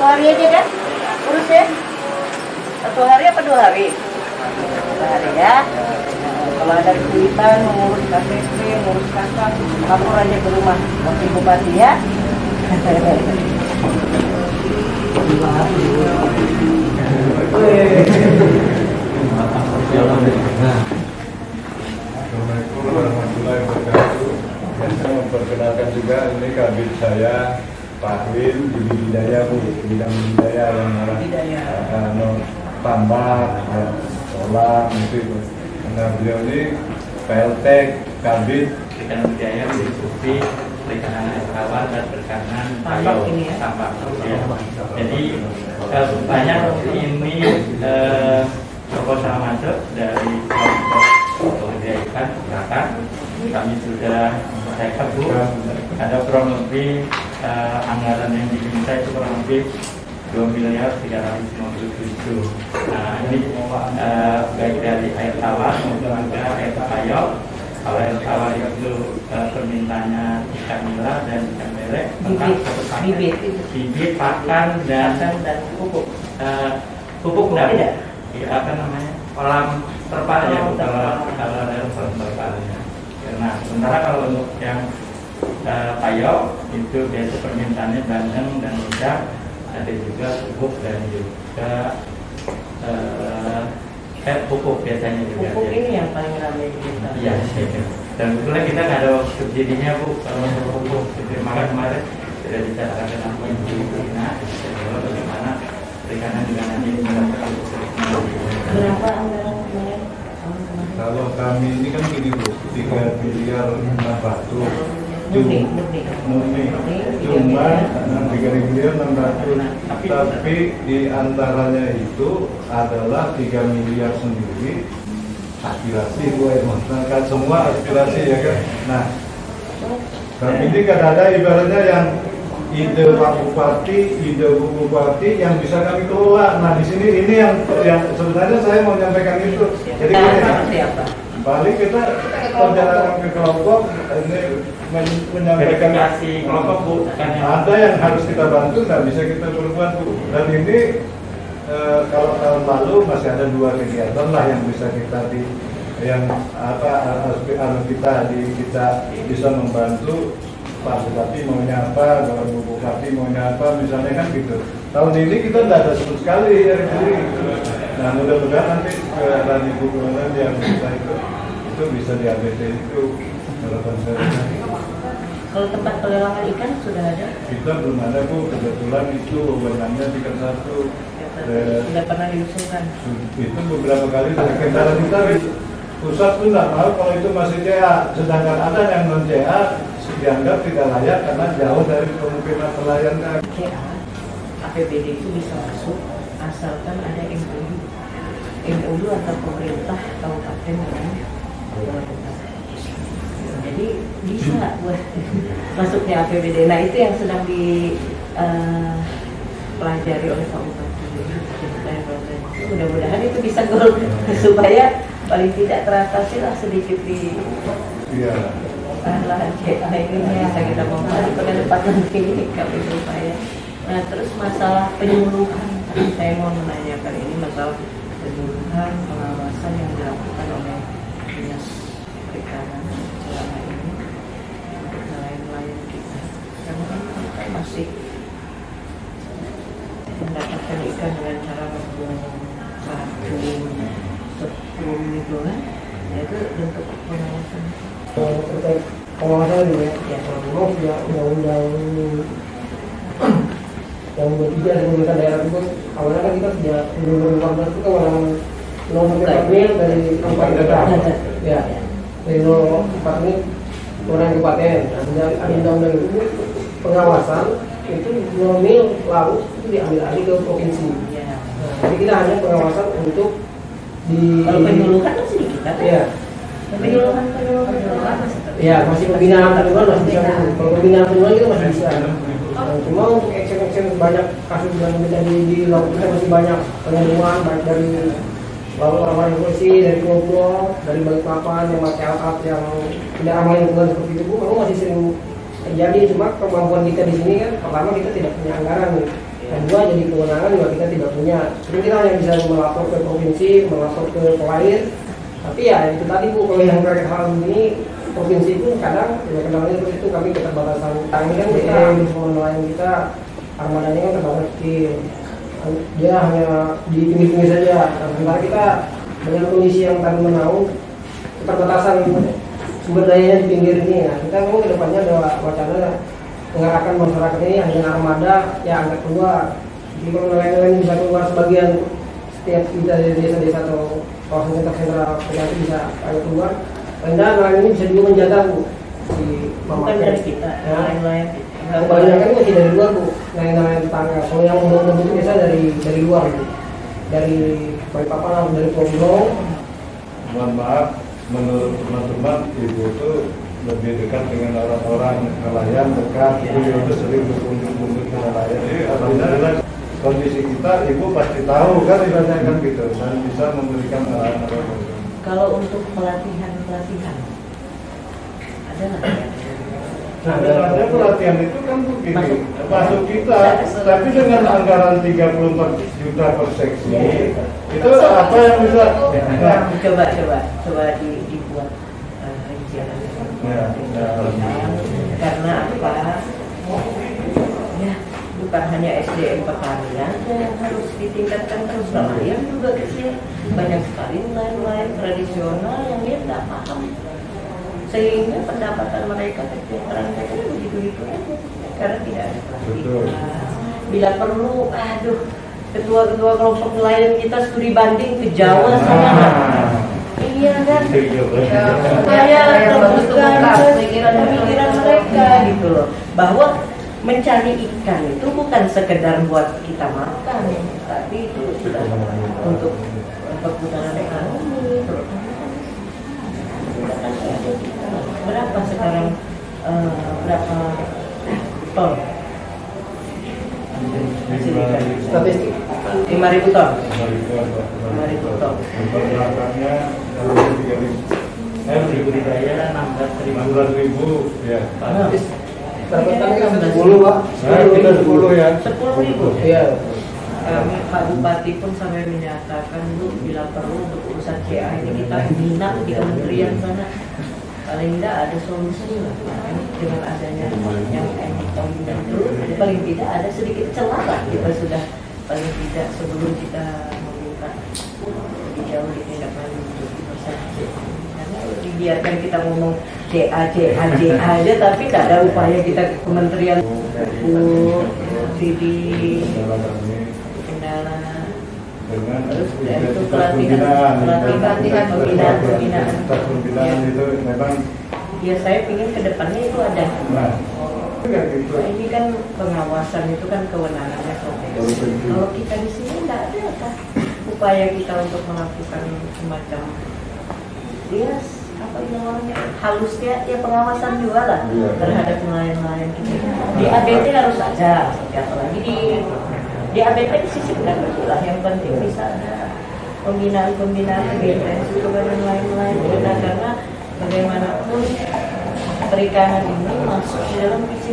hari aja kan urusnya? 1 hari apa 2 hari? 2 hari ya. Kalau ada kesulitan mengurus KTP, mengurus kakak, lapor aja ke rumah wakil bupati ya. Assalamualaikum warahmatullahi wabarakatuh. Saya memperkenalkan juga ini kabit saya Pak Win di Bidaya Bu, bidang budidaya yang tambak, sekolah, musik. Nah beliau ini PLT kabit bidang budidaya meliputi perikanan air tawar dan perikanan tambak tambak. Jadi banyak ini proposal masuk dari kelompok budidaya ikan Batak. Kami sudah cek Bu, ada kurang lebih anggaran yang diminta itu kurang lebih 2.357.000.000. Nah ini baik dari air tawar maupun juga air payau. Kalau air tawar itu permintaannya ikan nila dan ikan lele, bibit, pakan dan pupuk. Pupuk tidak? Apa namanya? Kolam terpal ya, kalau ada kolam terpalnya. Nah, sementara kalau untuk yang payau itu biasa permintaannya bandeng dan udang, ada juga pupuk dan juga pupuk biasanya juga. Pupuk ini yang paling ramai kita. Iya, dan kebetulan kita nggak ada subsidinya Bu kalau untuk pupuk. Maka kemarin sudah dicarakan dengan Ibu Ina, bagaimana perikanan juga nanti mendapatkan subsidi. Berapa anggaran kemarin? kalau kami ini kan gini Bu, 3 miliar 600 murni, cuma 3 miliar 600, tapi di antaranya itu adalah 3 miliar sendiri aspirasi Bu, masyarakat semua aspirasi ya kan. Nah, kami ini kan ada ibaratnya yang ide Pak Bupati, ide Bu Bupati yang bisa kami kelola. Nah di sini ini yang sebenarnya saya mau menyampaikan itu. Jadi paling kita perjalanan ke kelompok ini menyampaikan kelompok Bu. Ada yang harus kita bantu, nggak bisa kita berbuat Bu. Dan ini kalau tahun lalu masih ada 2 kegiatan lah yang bisa kita kita bisa membantu Pak Bupati maunya apa, Bapak Bupati maunya apa, misalnya kan gitu. Tahun ini kita tidak ada sama sekali ya ini. Nah mudah-mudahan nanti keadaan Ibu Gubernur yang kita itu bisa di ABT itu harapan saya. Kalau tempat pelelangan ikan sudah ada? Kita belum ada Bu, kebetulan itu wewenangnya tingkat 1. Sudah pernah diusulkan? Itu beberapa kali kendala kita pusat pun tidak mau kalau itu masih CA, sedangkan ada yang non CA dianggap tidak layak karena jauh dari kemungkinan pelayan kan. CA, APBD itu bisa masuk asalkan ada MOU atau pemerintah kabupaten dengan pemerintah. Jadi bisa nggak buat masuknya APBD. Nah itu yang sedang dipelajari oleh Pak Bupati. Mudah-mudahan itu bisa goal supaya paling tidak teratasi lah sedikit di lahan CA ini bisa kita membantu pada depan nanti kami berupaya. Nah terus masalah penyuluhan, saya mau menanyakan ini masalah penyuluhan pengawasan yang dilakukan oleh dinas perikanan selama ini untuk nelayan-nelayan kita, karena kan kita masih mendapatkan ikan dengan cara membuang sepuluh gitu kan, itu bentuk pengawasan. Terkait pengawasan ya, kalau ya undang-undang yang 23 pemerintah daerah itu awalnya kan kita sejak 2014 itu kan orang nomor 4 mil dari kabupaten ya dari 04 mil orang kabupaten. Nah, sejak ada undang-undang itu pengawasan itu 0 mil laut itu diambil alih ke provinsi. Nah, jadi kita hanya pengawasan untuk kalau penyuluhan masih di kita kan? Ya. Penyuluhan masih ya masih pembinaan penyuluhan masih bisa. Kalau pembinaan penyuluhan kita masih bisa. Cuma untuk action banyak kasus yang kita di laut kita masih banyak penyuluhan baik dari lalu orang-orang polisi, dari kelompok, dari Balikpapan yang pakai alat yang tidak ramah lingkungan seperti itu, memang masih sering terjadi. Cuma kemampuan kita di sini kan pertama kita tidak punya anggaran nih. Kedua, jadi kewenangan juga kita tidak punya. Jadi kita hanya bisa melapor ke provinsi, melapor ke pelayan. Tapi ya itu tadi Bu, kalau yang terkait hal ini provinsi itu kadang ya kendalanya seperti itu, kami keterbatasan tangan kan kita semua nelayan kita armadanya kan terbatas kecil. Dia hanya di pinggir-pinggir saja. Nah, sementara kita dengan kondisi yang tadi menaung keterbatasan sumber dayanya di pinggir ini. Nah, kita mau kedepannya ada wacana mengarahkan masyarakat ini hanya dengan armada ya angkat keluar. Jadi kalau nelayan-nelayan bisa keluar sebagian setiap kita dari desa-desa atau kawasan sentra itu bisa agak keluar. Karena nelayan ini bisa juga menjaga Bu di bukan dari kita, nelayan-nelayan kita. Yang kebanyakan masih dari luar Bu, nelayan tetangga. Kalau yang membentuk desa dari luar Bu, dari Balikpapan atau dari Pulau. Mohon maaf, menurut teman-teman ibu itu lebih dekat dengan orang-orang nelayan, dekat, ibu itu sering berkunjung ke nelayan. Jadi alhamdulillah kondisi kita ibu pasti tahu kan, ibaratnya kan gitu, dan bisa memberikan arahan-arahan. Kalau untuk pelatihan ada nggak ya? Sebenarnya pelatihan itu kan begini, masuk kita, tapi dengan anggaran 34 juta per seksi, itu apa yang bisa? Coba dibuat rincian. Karena apa? Ya, bukan hanya SDM pertanian yang harus ditingkatkan terus, nelayan juga kecil. Banyak sekali nelayan tradisional yang dia tidak paham, sehingga pendapatan mereka, kesejahteraan mereka begitu-begitu aja karena tidak ada pelatihan. Bila perlu, ketua-ketua kelompok nelayan kita studi banding ke Jawa sana. Iya kan? Supaya terbuka pemikiran mereka gitu loh, bahwa mencari ikan itu bukan sekedar buat kita makan, tapi itu sudah untuk perputaran ekonomi. Berapa sekarang berapa ton hasil ikan? Statistik 5.000 ton. 5.000 ton. Belakangnya budidaya 16.000 ya. Dapatkan kan 10 Pak. Kita 10 ya. 10.000. Iya. Kami Pak Bupati pun sampai menyatakan Bu, bila perlu untuk urusan CA ini kita bina di kementerian sana. Paling tidak ada solusi lah dengan adanya yang itu, paling tidak ada sedikit celah lah, kita sudah paling tidak sebelum kita meminta lebih jauh ditindaklanjuti karena dibiarkan kita ngomong CA aja tapi tak ada upaya kita ke kementerian kendala dengan terus itu pelatihan itu memang ya saya ingin kedepannya itu ada. Nah, Ini kan pengawasan itu kan kewenangannya provinsi. Kalau kita di sini nggak ada apa upaya kita untuk melakukan semacam apa namanya halusnya ya pengawasan juga lah terhadap nelayan-nelayan kita. Di ABT harus ada, apalagi di ABT disisipkan betul lah. Yang penting bisa ada pembinaan intensif kepada nelayan-nelayan kita karena bagaimanapun perikanan ini masuk di dalam visi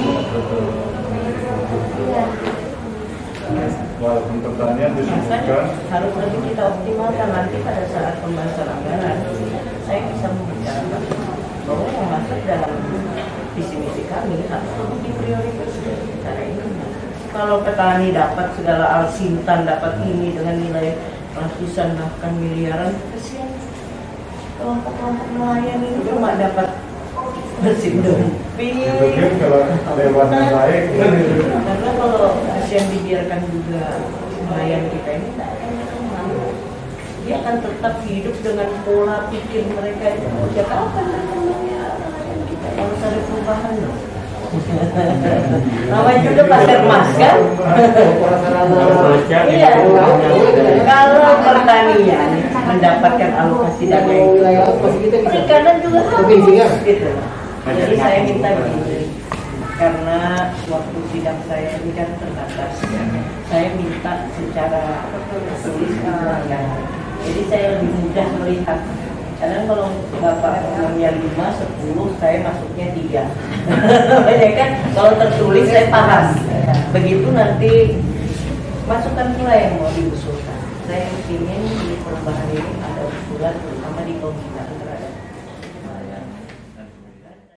walaupun pertanian disebutkan harus lebih kita optimalkan nanti pada saat pembahasan anggaran. Saya bisa membicarakan bahwa yang masuk dalam visi misi kami harus lebih diprioritaskan cara ini. Kalau petani dapat segala alsintan, dapat ini dengan nilai ratusan bahkan miliaran, kesian kelompok-kelompok nelayan ini cuma dapat bersih dompi. kalau lewatnya baik Karena kalau yang dibiarkan juga nelayan kita ini tidak akan berkembang. Dia akan tetap hidup dengan pola pikir mereka itu. Ya kapan berkembangnya nelayan kita? Harus ada perubahan loh. Namanya juga pasar emas kan? Iya. Kalau pertanian mendapatkan alokasi dana perikanan juga harus gitu. Jadi saya minta begini, karena waktu sidang saya ini kan terbatas, saya minta secara tulis jadi saya lebih mudah melihat. Karena kalau Bapak ngomongnya 5, 10, saya masuknya 3. Banyak kan, kalau tertulis saya paham. begitu nanti masukkan pula yang mau diusulkan. Saya ingin di perubahan ini ada usulan terutama di komite